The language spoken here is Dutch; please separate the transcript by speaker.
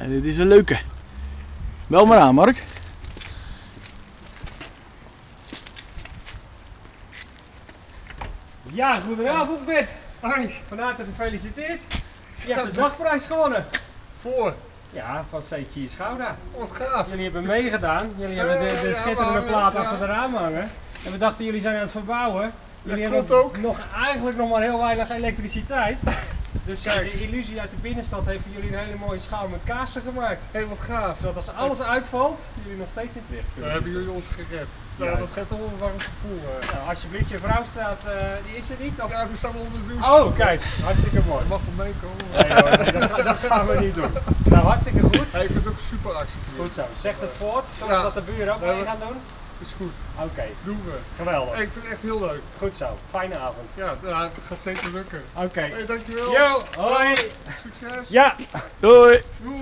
Speaker 1: dit is een leuke. Bel maar aan, Mark.
Speaker 2: Ja, goedenavond Bert.
Speaker 3: Hoi.
Speaker 2: Van harte gefeliciteerd. Je hebt de dagprijs gewonnen.
Speaker 3: Voor.
Speaker 2: Ja, van C. Cheese Gouda.
Speaker 3: Wat gaaf.
Speaker 2: Jullie hebben meegedaan. Jullie hebben de
Speaker 3: ja,
Speaker 2: schitterende
Speaker 3: maar,
Speaker 2: plaat
Speaker 3: ja.
Speaker 2: achter de raam hangen. En we dachten jullie zijn aan het verbouwen. Jullie
Speaker 3: Dat
Speaker 2: hebben
Speaker 3: klopt ook.
Speaker 2: eigenlijk nog maar heel weinig elektriciteit. Dus de illusie uit de binnenstad heeft voor jullie een hele mooie schaal met kaarsen gemaakt.
Speaker 3: Hé, wat gaaf.
Speaker 2: Zodat als alles uitvalt, jullie nog steeds in het licht
Speaker 3: Dan
Speaker 2: kunnen.
Speaker 3: hebben jullie ons gered. Nou,
Speaker 2: Juist.
Speaker 3: dat geeft toch wel een warm gevoel.
Speaker 2: Nou, alsjeblieft, je vrouw staat, die is er niet? Of?
Speaker 3: Ja, die staan onder de douche.
Speaker 2: Oh, kijk, hartstikke mooi.
Speaker 3: Je mag wel meekomen.
Speaker 2: Nee, hoor, nee, dat gaan we niet doen. Nou, hartstikke goed.
Speaker 3: Hij vindt ook super acties.
Speaker 2: Goed zo, zeg het voort. Zorg
Speaker 3: Ja.
Speaker 2: dat de buren ook
Speaker 3: Nee,
Speaker 2: mee
Speaker 3: we-
Speaker 2: gaan doen.
Speaker 3: Is goed.
Speaker 2: Oké,
Speaker 3: Doen we.
Speaker 2: geweldig.
Speaker 3: Hey, ik vind het echt heel leuk.
Speaker 2: Goed zo, fijne avond.
Speaker 3: Ja, nou, het gaat zeker lukken.
Speaker 2: Oké.
Speaker 3: Hey, dankjewel.
Speaker 2: Yo, hoi.
Speaker 3: Succes.
Speaker 2: Ja.
Speaker 1: Doei!
Speaker 3: Doei.